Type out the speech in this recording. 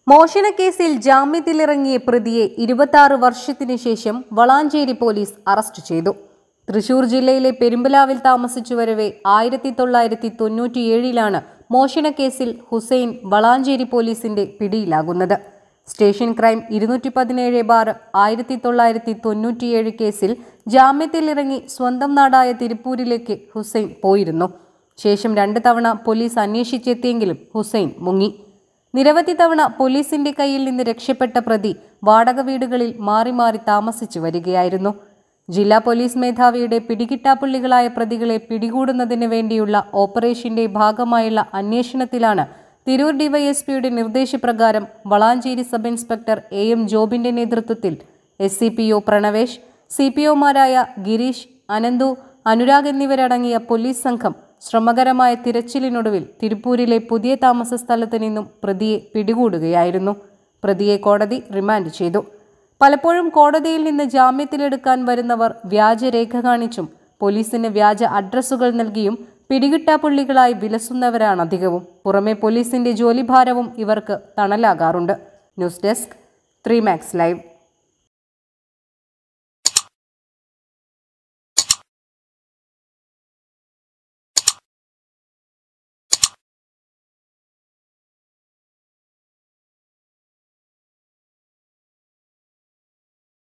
മോഷണക്കേസിൽ ജാമ്യത്തിലിറങ്ങിയ പ്രതിയെ 26 വർഷത്തിനു ശേഷം വളാഞ്ചേരി പോലീസ് അറസ്റ്റ് ചെയ്തു. തൃശൂർ ജില്ലയിലെ പെരുമ്പലാവിൽ താമസിച്ചു വരവെ 1997 മോഷണക്കേസിൽ ഹുസൈൻ വളാഞ്ചേരി പോലീസിന്റെ പിടിയിലാകുന്നത്. സ്റ്റേഷൻ ക്രൈം 217/1997 കേസിൽ ജാമ്യത്തിലിറങ്ങി സ്വന്തം നാടായ തിരുപ്പൂരിലേക്ക് ഹുസൈൻ പോയിരുന്നു. ശേഷം 2 തവണ പോലീസ് അന്വേഷിച്ചെത്തിയെങ്കിലും ഹുസൈൻ മുങ്ങി. നിരവധി തവണ പോലീസിന്റെ കയ്യിൽ നിന്ന് രക്ഷപ്പെട്ട പ്രതി വാടക വീടുകളിൽ മാറി മാറി താമസിച്ചു വരികയായിരുന്നു. ജില്ലാ പോലീസ് മേധാവിയുടെ പിടികിട്ടാപ്പുള്ളികളായ പ്രതികളെ പിടികൂടുന്നതിന് വേണ്ടിയുള്ള ഓപ്പറേഷന്റെ ഭാഗമായുള്ള അന്വേഷണത്തിലാണ് തിരൂർ ഡിവൈഎസ്പിയുടെ നിർദ്ദേശപ്രകാരം വളാഞ്ചേരി സബ് ഇൻസ്പെക്ടർ AM ജോബിന്റെ നേതൃത്വത്തിൽ SCPO പ്രണവേഷ്, CPOമാരായ ഗിരീഷ്, അനന്തു, അനുരാഗ് എന്നിവരടങ്ങിയ പോലീസ് സംഘം ശ്രമകരമായ തിരച്ചിലിനൊടുവിൽ തിരുപ്പൂരിലെ പുതിയ താമസ സ്ഥലത്ത് നിന്നും പ്രതിയെ പിടികൂടുകയായിരുന്നു. പ്രതിയെ കോടതി റിമാൻഡ് ചെയ്തു. പലപ്പോഴും കോടതിയിൽ നിന്ന് ജാമ്യത്തിലെടുക്കാൻ വരുന്നവർ വ്യാജരേഖ കാണിച്ചും പോലീസിന് വ്യാജ അഡ്രസ്സുകൾ നൽകിയും പിടികിട്ടാപ്പുള്ളികളായി വിലസുന്നവരാണ് അധികവും. പുറമെ പോലീസിന്റെ ജോലിഭാരവും ഇവർക്ക് തണലാകാറുണ്ട്. News desk 3 Max Live.